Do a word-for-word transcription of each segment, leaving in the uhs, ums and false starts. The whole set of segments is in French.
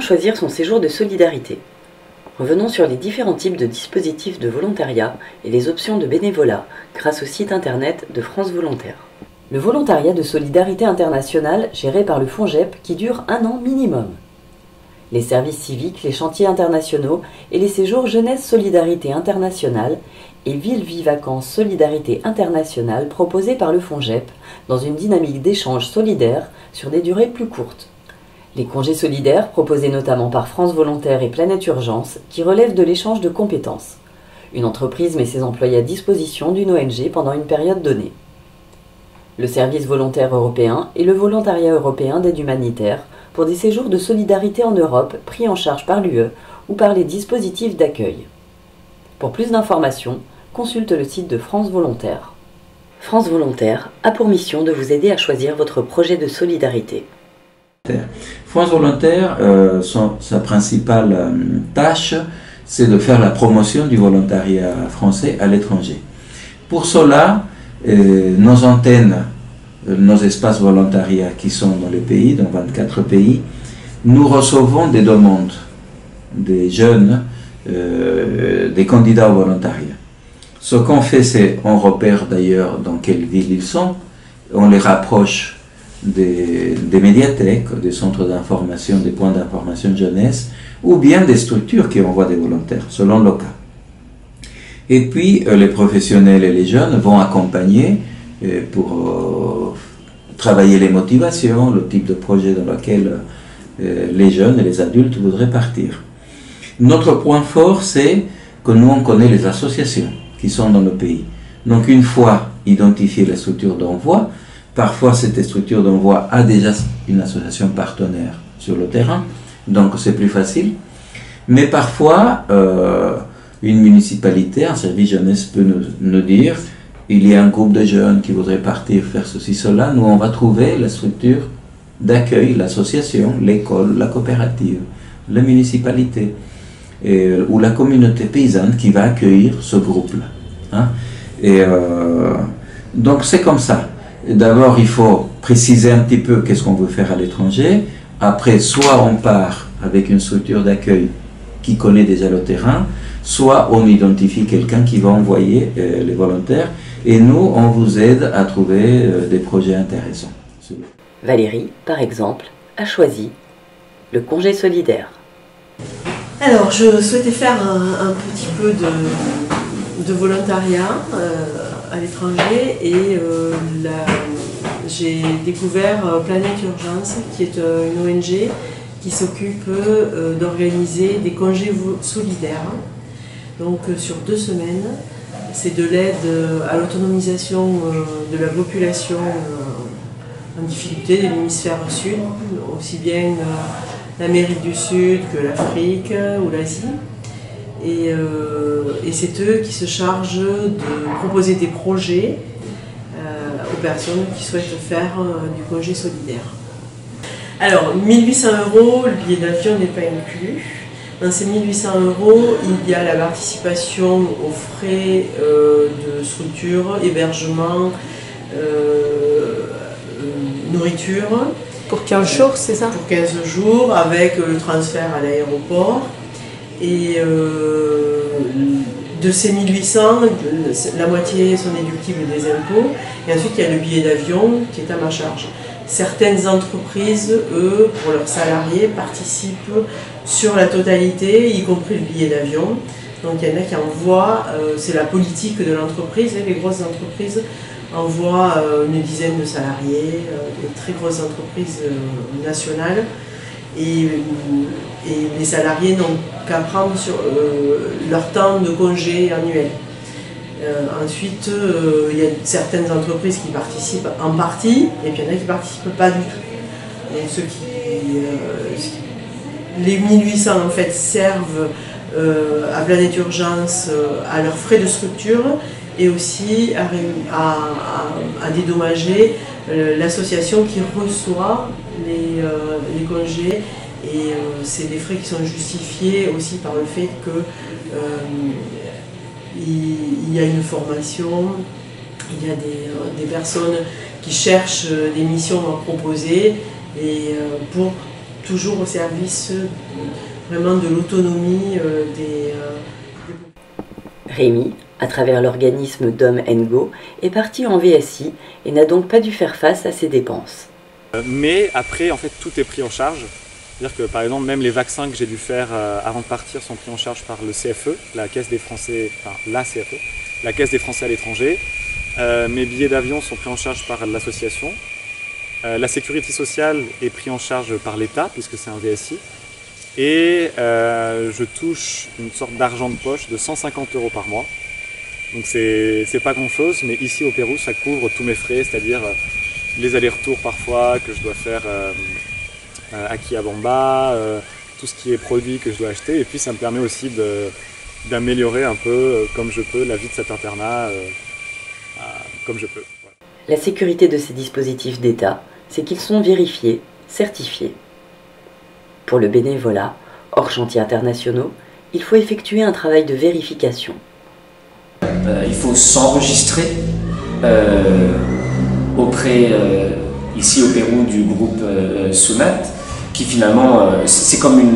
choisir son séjour de solidarité? Revenons sur les différents types de dispositifs de volontariat et les options de bénévolat grâce au site internet de France Volontaire. Le volontariat de solidarité internationale géré par le FONJEP qui dure un an minimum. Les services civiques, les chantiers internationaux et les séjours Jeunesse Solidarité Internationale et Ville Vie Vacances Solidarité Internationale proposés par le FONJEP dans une dynamique d'échange solidaire sur des durées plus courtes. Les congés solidaires proposés notamment par France Volontaire et Planète Urgence qui relèvent de l'échange de compétences. Une entreprise met ses employés à disposition d'une O N G pendant une période donnée. Le service volontaire européen et le volontariat européen d'aide humanitaire pour des séjours de solidarité en Europe pris en charge par l'U E ou par les dispositifs d'accueil. Pour plus d'informations, consulte le site de France Volontaire. France Volontaire a pour mission de vous aider à choisir votre projet de solidarité. France Volontaire, euh, son, sa principale euh, tâche, c'est de faire la promotion du volontariat français à l'étranger. Pour cela, euh, nos antennes, euh, nos espaces volontariat qui sont dans les pays, dans vingt-quatre pays, nous recevons des demandes des jeunes, euh, des candidats au volontariat. Ce qu'on fait, c'est on repère d'ailleurs dans quelle ville ils sont, on les rapproche Des, des médiathèques, des centres d'information, des points d'information de jeunesse, ou bien des structures qui envoient des volontaires, selon le cas. Et puis, euh, les professionnels et les jeunes vont accompagner euh, pour euh, travailler les motivations, le type de projet dans lequel euh, les jeunes et les adultes voudraient partir. Notre point fort, c'est que nous, on connaît les associations qui sont dans le pays. Donc, une fois identifié la structure d'envoi, parfois, cette structure d'envoi a déjà une association partenaire sur le terrain, donc c'est plus facile. Mais parfois, euh, une municipalité, un service jeunesse peut nous, nous dire il y a un groupe de jeunes qui voudraient partir faire ceci, cela. Nous, on va trouver la structure d'accueil, l'association, l'école, la coopérative, la municipalité et, ou la communauté paysanne qui va accueillir ce groupe-là. Hein. Et euh, donc, c'est comme ça. D'abord, il faut préciser un petit peu qu'est-ce qu'on veut faire à l'étranger. Après, soit on part avec une structure d'accueil qui connaît déjà le terrain, soit on identifie quelqu'un qui va envoyer euh, les volontaires. Et nous, on vous aide à trouver euh, des projets intéressants. Valérie, par exemple, a choisi le congé solidaire. Alors, je souhaitais faire un, un petit peu de, de volontariat euh, à l'étranger et euh, j'ai découvert euh, Planète Urgence qui est euh, une O N G qui s'occupe euh, d'organiser des congés solidaires donc euh, sur deux semaines. C'est de l'aide euh, à l'autonomisation euh, de la population euh, en difficulté de l'hémisphère sud, aussi bien euh, l'Amérique du Sud que l'Afrique euh, ou l'Asie. Et, euh, et c'est eux qui se chargent de proposer des projets euh, aux personnes qui souhaitent faire euh, du congé solidaire. Alors, mille huit cents euros, le billet d'avion n'est pas inclus. Dans ces mille huit cents euros, il y a la participation aux frais euh, de structure, hébergement, euh, nourriture. Pour quinze jours, c'est ça? Pour quinze jours, avec le transfert à l'aéroport. Et euh, de ces mille huit cents, la moitié sont déductibles des impôts. Et ensuite, il y a le billet d'avion qui est à ma charge. Certaines entreprises, eux, pour leurs salariés, participent sur la totalité, y compris le billet d'avion. Donc il y en a qui envoient, euh, c'est la politique de l'entreprise, les grosses entreprises envoient euh, une dizaine de salariés, euh, des très grosses entreprises euh, nationales. Et, et les salariés n'ont qu'à prendre sur euh, leur temps de congé annuel. Euh, ensuite, euh, il y a certaines entreprises qui participent en partie, et puis il y en a qui ne participent pas du tout. Donc, ceux qui, euh, les mille huit cents en fait servent euh, à Planète Urgence euh, à leurs frais de structure et aussi à, à, à, à dédommager euh, l'association qui reçoit les, euh, les congés. Et euh, c'est des frais qui sont justifiés aussi par le fait que euh, il y a une formation, il y a des, euh, des personnes qui cherchent des missions à proposer et euh, pour toujours au service euh, vraiment de l'autonomie euh, des, euh, des... Rémi, à travers l'organisme Dom and Go, est parti en V S I et n'a donc pas dû faire face à ses dépenses. Mais après, en fait, tout est pris en charge. C'est-à-dire que, par exemple, même les vaccins que j'ai dû faire euh, avant de partir sont pris en charge par le C F E, la Caisse des Français, enfin la C F E, la Caisse des Français à l'étranger. Euh, mes billets d'avion sont pris en charge par l'association. Euh, la sécurité sociale est prise en charge par l'État, puisque c'est un V S I. Et euh, je touche une sorte d'argent de poche de cent cinquante euros par mois. Donc c'est pas grand chose, mais ici au Pérou, ça couvre tous mes frais, c'est-à-dire euh, les allers-retours parfois que je dois faire euh, euh, à Quillabamba, euh, tout ce qui est produit que je dois acheter. Et puis ça me permet aussi d'améliorer un peu, euh, comme je peux, la vie de cet internat, euh, euh, comme je peux. Voilà. La sécurité de ces dispositifs d'État, c'est qu'ils sont vérifiés, certifiés. Pour le bénévolat, hors chantiers internationaux, il faut effectuer un travail de vérification. Euh, il faut s'enregistrer euh, auprès, euh, ici au Pérou, du groupe euh, SUNAT, qui finalement, euh, c'est comme une,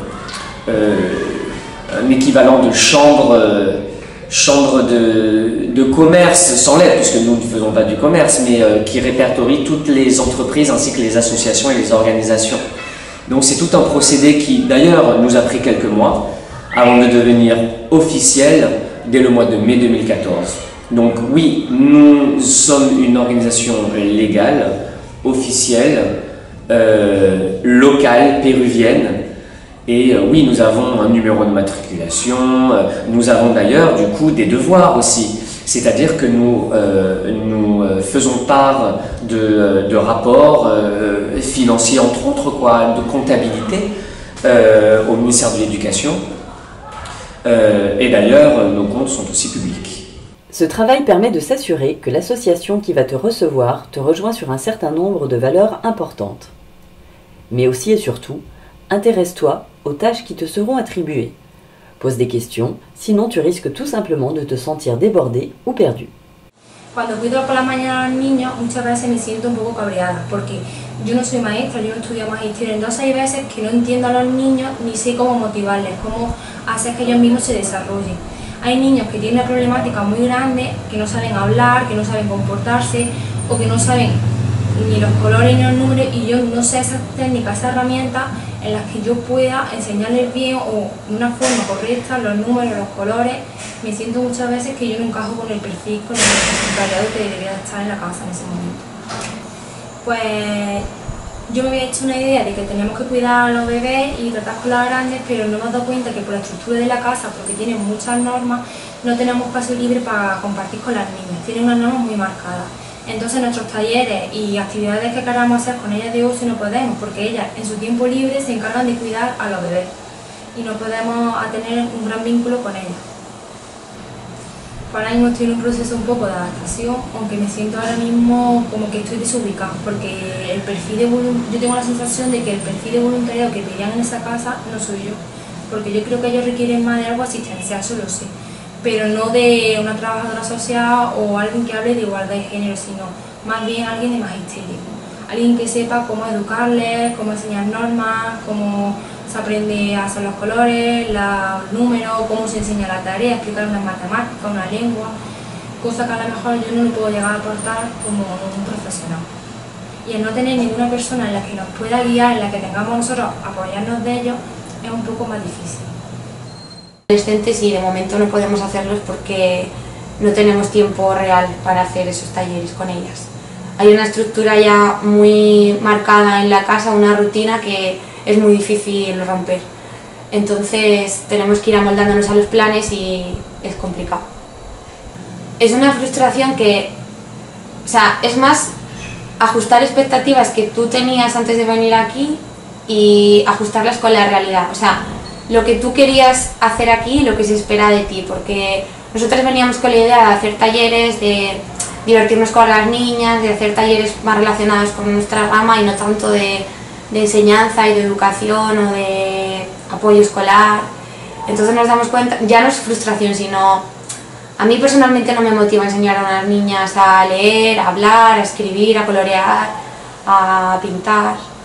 euh, un équivalent de chambre, euh, chambre de, de commerce, sans l'aide, puisque nous ne faisons pas du commerce, mais euh, qui répertorie toutes les entreprises ainsi que les associations et les organisations. Donc c'est tout un procédé qui, d'ailleurs, nous a pris quelques mois avant de devenir officiel dès le mois de mai deux mille quatorze. Donc oui, nous sommes une organisation légale, officielle, euh, locale, péruvienne. Et euh, oui, nous avons un numéro de matriculation, euh, nous avons d'ailleurs du coup des devoirs aussi. C'est-à-dire que nous, euh, nous euh, faisons part de, de rapports euh, financiers, entre autres, quoi, de comptabilité euh, au ministère de l'Éducation. Euh, et d'ailleurs, nos comptes sont aussi publics. Ce travail permet de s'assurer que l'association qui va te recevoir te rejoint sur un certain nombre de valeurs importantes. Mais aussi et surtout, intéresse-toi aux tâches qui te seront attribuées. Pose des questions, sinon tu risques tout simplement de te sentir débordé ou perdu. Cuando cuido por la mañana a los niños, muchas veces me siento un poco cabreada, porque yo no soy maestra, yo no estudio magisterio, entonces hay veces que no entiendo a los niños ni sé cómo motivarles, cómo hacer que ellos mismos se desarrollen. Hay niños que tienen una problemática muy grande, que no saben hablar, que no saben comportarse, o que no saben ni los colores ni los números, y yo no sé esas técnicas, esas herramientas en las que yo pueda enseñarles bien o de una forma correcta los números, los colores. Me siento muchas veces que yo no encajo con el perfil, con el voluntariado que debería estar en la casa en ese momento. Pues yo me había hecho una idea de que teníamos que cuidar a los bebés y tratar con las grandes, pero no me he dado cuenta que por la estructura de la casa, porque tiene muchas normas, no tenemos espacio libre para compartir con las niñas, tienen unas normas muy marcadas. Entonces nuestros talleres y actividades que queramos hacer con ellas de ocio no podemos, porque ellas en su tiempo libre se encargan de cuidar a los bebés y no podemos tener un gran vínculo con ellas. Ahora mismo estoy en un proceso un poco de adaptación, aunque me siento ahora mismo como que estoy desubicada, porque el perfil de yo tengo la sensación de que el perfil de voluntariado que pedían en esa casa no soy yo, porque yo creo que ellos requieren más de algo asistencial, eso lo sé, pero no de una trabajadora social o alguien que hable de igualdad de género, sino más bien alguien de magisterio, alguien que sepa cómo educarles, cómo enseñar normas, cómo se aprende a hacer los colores, los números, cómo se enseña la tarea, explicar una matemática, una lengua, cosa que a lo mejor yo no le puedo llegar a aportar como un profesional. Y el no tener ninguna persona en la que nos pueda guiar, en la que tengamos nosotros apoyarnos de ellos, es un poco más difícil. Adolescentes y de momento no podemos hacerlos porque no tenemos tiempo real para hacer esos talleres con ellas. Hay una estructura ya muy marcada en la casa, una rutina que es muy difícil romper. Entonces tenemos que ir amoldándonos a los planes y es complicado. Es una frustración que, o sea, es más ajustar expectativas que tú tenías antes de venir aquí y ajustarlas con la realidad. O sea, lo que tú querías hacer aquí y lo que se espera de ti, porque nosotros veníamos con la idea de hacer talleres, de divertirnos con las niñas, de hacer talleres más relacionados con nuestra rama y no tanto de, de enseñanza y de educación o de apoyo escolar. Entonces nos damos cuenta, ya no es frustración, sino a mí personalmente no me motiva enseñar a unas niñas a leer, a hablar, a escribir, a colorear, a pintar.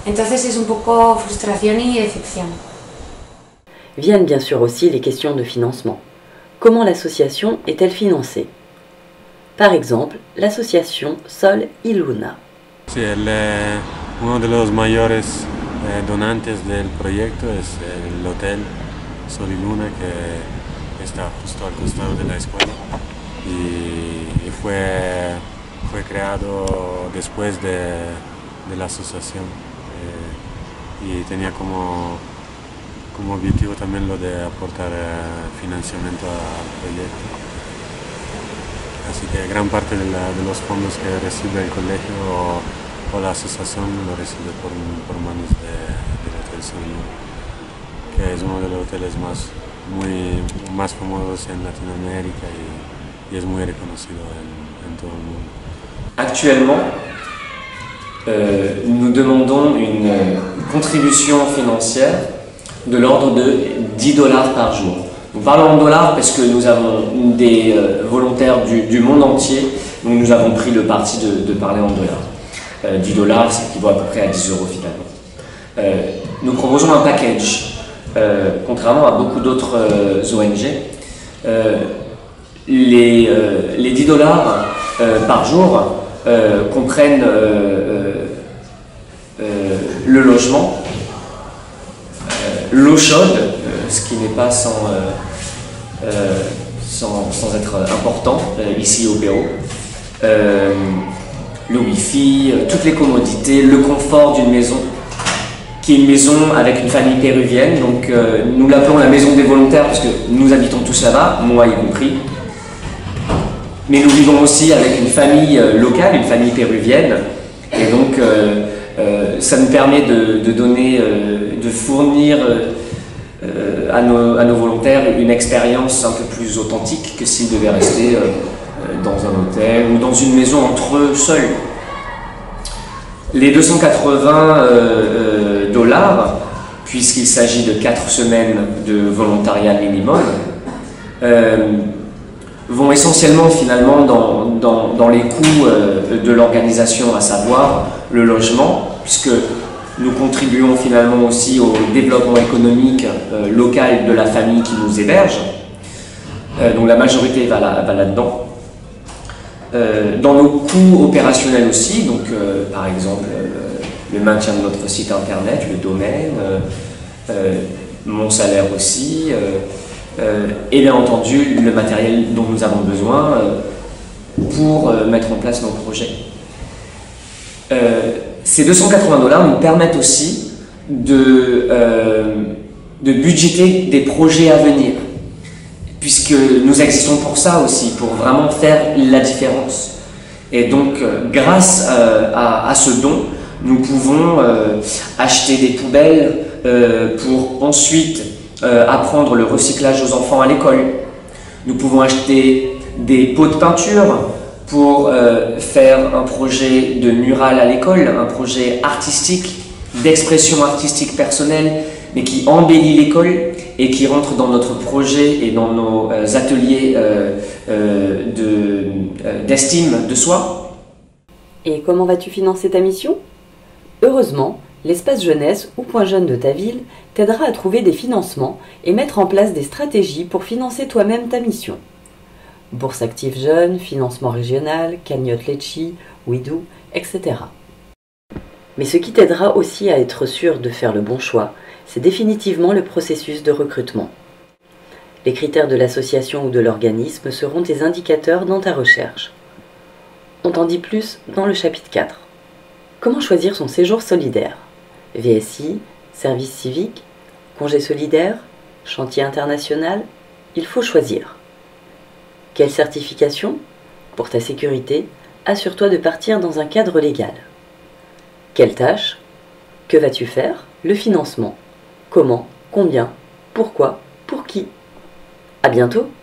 Entonces es un poco frustración y decepción. Viennent bien sûr aussi les questions de financement. Comment l'association est-elle financée? Par exemple, l'association Sol y Luna. Sí, el, eh, uno de los mayores eh, donantes del proyecto es el hotel Sol y Luna, que está justo al costado de la escuela y, y fue, fue creado después de, de la asociación eh, y tenía como, como objetivo también lo de aportar eh, financiamiento al proyecto. Así que gran parte de, la, de los fondos que recibe el colegio o, o la asociación lo recibe por, por manos de, del Hotel Sol y Luna, que es uno de los hoteles más, muy, más famosos en Latinoamérica y, y es muy reconocido en, en todo el mundo. Actuellement, euh, nous demandons une contribution financière de l'ordre de dix dollars par jour. Nous parlons en dollars parce que nous avons des euh, volontaires du, du monde entier, donc nous avons pris le parti de, de parler en dollars. Euh, dix dollars, ça équivaut à peu près à dix euros finalement. Euh, nous proposons un package, euh, contrairement à beaucoup d'autres euh, O N G. Euh, les, euh, les dix dollars euh, par jour euh, comprennent euh, euh, le logement, euh, l'eau chaude, ce qui n'est pas sans, euh, euh, sans, sans être important euh, ici au Pérou, euh, le Wi-Fi, euh, toutes les commodités, le confort d'une maison, qui est une maison avec une famille péruvienne, donc euh, nous l'appelons la maison des volontaires parce que nous habitons tous là-bas, moi y compris, mais nous vivons aussi avec une famille euh, locale, une famille péruvienne, et donc euh, euh, ça nous permet de, de donner, euh, de fournir euh, Euh, à, nos, à nos volontaires une expérience un peu plus authentique que s'ils devaient rester euh, dans un hôtel ou dans une maison entre eux seuls. Les deux cent quatre-vingts euh, euh, dollars, puisqu'il s'agit de quatre semaines de volontariat minimum, euh, vont essentiellement finalement dans, dans, dans les coûts euh, de l'organisation, à savoir le logement, puisque nous contribuons finalement aussi au développement économique euh, local de la famille qui nous héberge. Euh, donc la majorité va, là, va là-dedans. Euh, dans nos coûts opérationnels aussi, donc euh, par exemple euh, le maintien de notre site internet, le domaine, euh, euh, mon salaire aussi, euh, euh, et bien entendu le matériel dont nous avons besoin euh, pour euh, mettre en place nos projets. Euh, Ces deux cent quatre-vingts dollars nous permettent aussi de, euh, de budgéter des projets à venir, puisque nous existons pour ça aussi, pour vraiment faire la différence. Et donc, euh, grâce euh, à, à ce don, nous pouvons euh, acheter des poubelles euh, pour ensuite euh, apprendre le recyclage aux enfants à l'école. Nous pouvons acheter des pots de peinture pour euh, faire un projet de mural à l'école, un projet artistique, d'expression artistique personnelle, mais qui embellit l'école et qui rentre dans notre projet et dans nos euh, ateliers euh, euh, de, euh, d'estime de soi. Et comment vas-tu financer ta mission? Heureusement, l'espace jeunesse ou point jeune de ta ville t'aidera à trouver des financements et mettre en place des stratégies pour financer toi-même ta mission. Bourse active jeune, financement régional, cagnotte Lecci, Widoo, et cetera. Mais ce qui t'aidera aussi à être sûr de faire le bon choix, c'est définitivement le processus de recrutement. Les critères de l'association ou de l'organisme seront tes indicateurs dans ta recherche. On t'en dit plus dans le chapitre quatre. Comment choisir son séjour solidaire? V S I, service civique, congé solidaire, chantier international? Il faut choisir. Quelle certification? Pour ta sécurité, assure-toi de partir dans un cadre légal. Quelle tâche? Que vas-tu faire? Le financement. Comment? Combien? Pourquoi? Pour qui? À bientôt!